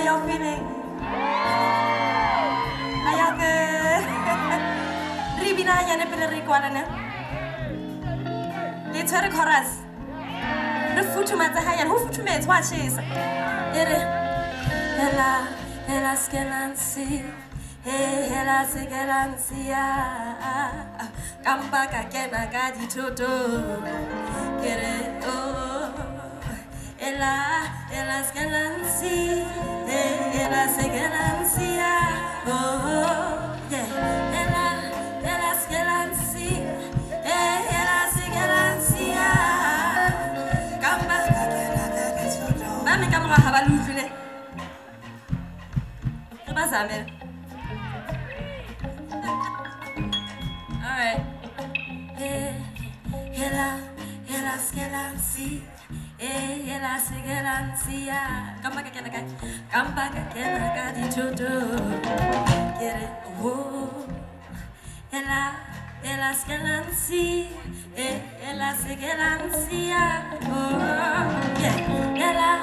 y'all feeling? Are y'all good? Ribina yana pelerikwana na. Let's hear the chorus. The futumatsa hayan. Who futumets? Watch this. Ela skelansi. Ela segelansia. Kambaka kena gadi toto. Kere oh. Ela skelansi. Ela segelansia. Oh yeah. Ela skelansi. Ela segelansia. Kambaka kena gadi toto. Mami kamera habalujune. Bazame. Alright. Ela skelansi. Ela segelansia. Kambaka kena gadi toto. Get it? Oh. Ela skelansi. Ela segelansia. Oh yeah.